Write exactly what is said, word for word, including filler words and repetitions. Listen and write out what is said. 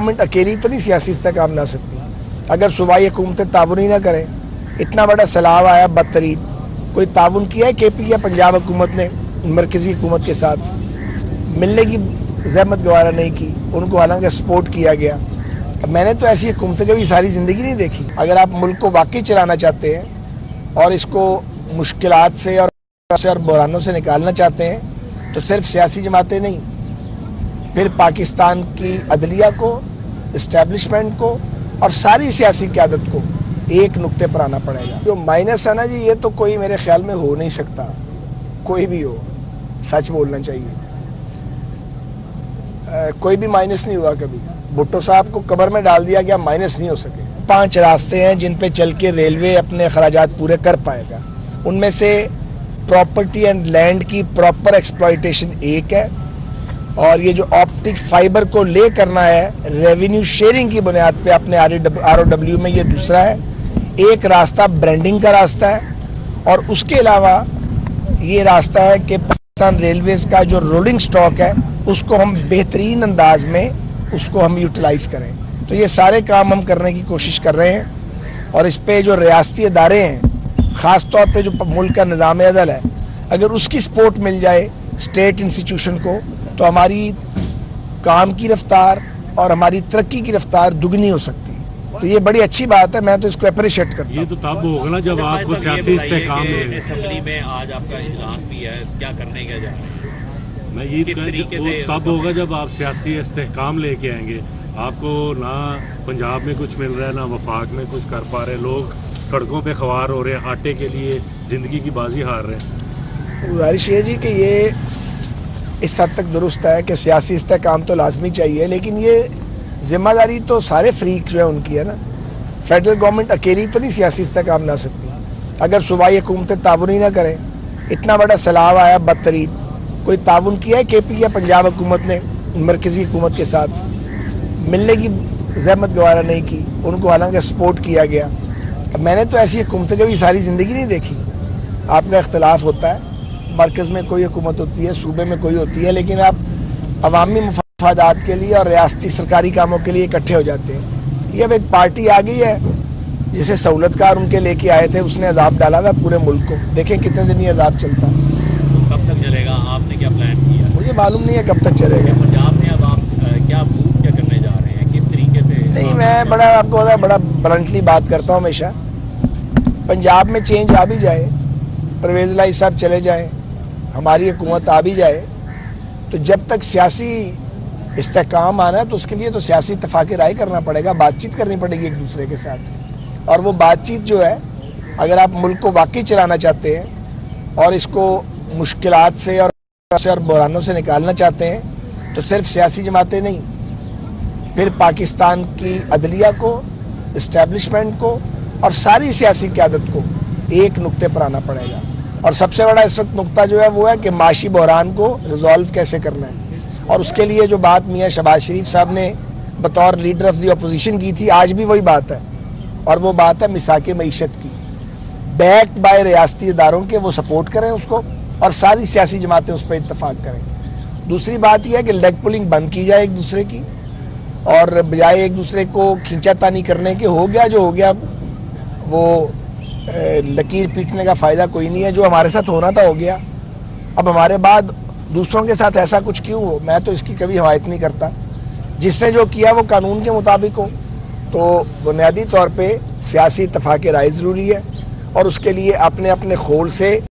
Government اکیلی تو نہیں سیاسی استحکام لا سکتی. اگر صوبائی حکومتیں تعاون ہی نہ کریں, اتنا بڑا سیلاب آیا بدترین, کوئی تعاون کیا ہے کے پی یا پنجاب حکومت نے مرکزی حکومت کے ساتھ؟ ملنے کی زحمت گوارا نہیں کی, ان کو حالانکہ سپورٹ کیا گیا. میں نے تو ایسی حکومتیں کبھی ساری زندگی نہیں دیکھی. اگر آپ ملک کو واقعی چلانا چاہتے ہیں اور اس کو مشکلات سے اور اور بحرانوں سے نکالنا چاہتے ہیں تو صرف سیاسی جماعتیں نہیں, پھر پاکستان کی عدلیہ کو, اسٹیبلشمنٹ کو اور ساری سیاسی قیادت کو ایک نقطے پر آنا پڑے گا. جو مائنس ہے نا جی, یہ تو کوئی میرے خیال میں ہو نہیں سکتا, کوئی بھی ہو, سچ بولنا چاہیے. کوئی بھی مائنس نہیں ہوا کبھی. بھٹو صاحب کو قبر میں ڈال دیا گیا, مائنس نہیں ہو سکے. پانچ راستے ہیں جن پہ چل کے ریلوے اپنے اخراجات پورے کر پائے گا. ان میں سے پراپرٹی اینڈ لینڈ کی پراپر ایکسپلائٹیشن ایک ہے, اور یہ جو آپٹک فائبر کو لے کرنا ہے ریونیو شیئرنگ کی بنیاد پہ اپنے آر او ڈبلیو میں, یہ دوسرا ہے. ایک راستہ برانڈنگ کا راستہ ہے, اور اس کے علاوہ یہ راستہ ہے کہ پاکستان ریلویز کا جو رولنگ سٹاک ہے اس کو ہم بہترین انداز میں اس کو ہم یوٹیلائز کریں. تو یہ سارے کام ہم کرنے کی کوشش کر رہے ہیں, اور اس پہ جو ریاستی ادارے ہیں, خاص طور پہ جو ملک کا نظام عدل ہے, اگر اس کی سپورٹ مل جائے اسٹیٹ انسٹیٹیوشن کو تو ہماری کام کی رفتار اور ہماری ترقی کی رفتار دگنی ہو سکتی. تو یہ بڑی اچھی بات ہے, میں تو اس کو اپریشیٹ کرتا ہوں. یہ تو تب ہوگا نا جب آپ کو سیاسی استحکام میں اسمبلی میں آج آپ کا اجلاس بھی ہے, کیا کرنے کا جا رہا ہے؟ میں یہ تب ہوگا جب آپ سیاسی استحکام لے کے آئیں گے. آپ کو نہ پنجاب میں کچھ مل رہا ہے, نہ وفاق میں کچھ کر پا رہے. لوگ سڑکوں پہ خوار ہو رہے ہیں, آٹے کے لیے زندگی کی بازی ہار رہے ہیں. گزارش یہ جی کہ یہ اس حد تک درست ہے کہ سیاسی استحکام تو لازمی چاہیے, لیکن یہ ذمہ داری تو سارے فریق جو ہے ان کی ہے نا. فیڈرل گورنمنٹ اکیلی تو نہیں سیاسی استحکام لا سکتی. اگر صوبائی حکومتیں تعاون ہی نہ کریں, اتنا بڑا سیلاب آیا بدترین, کوئی تعاون کیا ہے کے پی یا پنجاب حکومت نے مرکزی حکومت کے ساتھ؟ ملنے کی زحمت گوارا نہیں کی, ان کو حالانکہ سپورٹ کیا گیا. میں نے تو ایسی حکومتیں کبھی ساری زندگی نہیں دیکھی. آپ کا اختلاف ہوتا ہے, مرکز میں کوئی حکومت ہوتی ہے, صوبے میں کوئی ہوتی ہے, لیکن آپ عوامی مفادات کے لیے اور ریاستی سرکاری کاموں کے لیے اکٹھے ہو جاتے ہیں. یہ اب ایک پارٹی آ گئی ہے جسے سہولت کار ان کے لے کے آئے تھے, اس نے عذاب ڈالا ہوا پورے ملک کو. دیکھیں کتنے دن یہ عذاب چلتا ہے. کب تک چلے گا؟ آپ نے کیا پلان کیا؟ مجھے معلوم نہیں ہے کب تک چلے گا. پنجاب میں اب آپ کیا موو کیا کرنے جا رہے ہیں, کس طریقے سے؟ نہیں, میں بڑا آپ کو پتا بڑا بلنٹلی بات کرتا ہوں ہمیشہ. پنجاب میں چینج آ بھی جائے, پرویز الہی صاحب چلے جائیں, ہماری حکومت آ بھی جائے, تو جب تک سیاسی استحکام آنا ہے تو اس کے لیے تو سیاسی اتفاق رائے کرنا پڑے گا, بات چیت کرنی پڑے گی ایک دوسرے کے ساتھ. اور وہ بات چیت جو ہے, اگر آپ ملک کو واقعی چلانا چاہتے ہیں اور اس کو مشکلات سے اور اور بحرانوں سے نکالنا چاہتے ہیں تو صرف سیاسی جماعتیں نہیں, پھر پاکستان کی عدلیہ کو, اسٹیبلشمنٹ کو اور ساری سیاسی قیادت کو ایک نقطے پر آنا پڑے گا. اور سب سے بڑا اس وقت نقطہ جو ہے وہ ہے کہ معاشی بحران کو ریزالو کیسے کرنا ہے. اور اس کے لیے جو بات میاں شہباز شریف صاحب نے بطور لیڈر آف دی اپوزیشن کی تھی, آج بھی وہی بات ہے, اور وہ بات ہے مساق معیشت کی. بیکڈ بائی ریاستی اداروں کے, وہ سپورٹ کریں اس کو, اور ساری سیاسی جماعتیں اس پہ اتفاق کریں. دوسری بات یہ ہے کہ لیگ پولنگ بند کی جائے ایک دوسرے کی, اور بجائے ایک دوسرے کو کھینچا تانی کرنے کے, ہو گیا جو ہو گیا, وہ لکیر پیٹنے کا فائدہ کوئی نہیں ہے. جو ہمارے ساتھ ہونا تھا ہو گیا, اب ہمارے بعد دوسروں کے ساتھ ایسا کچھ کیوں ہو. میں تو اس کی کبھی حمایت نہیں کرتا. جس نے جو کیا وہ قانون کے مطابق ہو. تو بنیادی طور پہ سیاسی اتفاق رائے ضروری ہے, اور اس کے لیے اپنے اپنے خول سے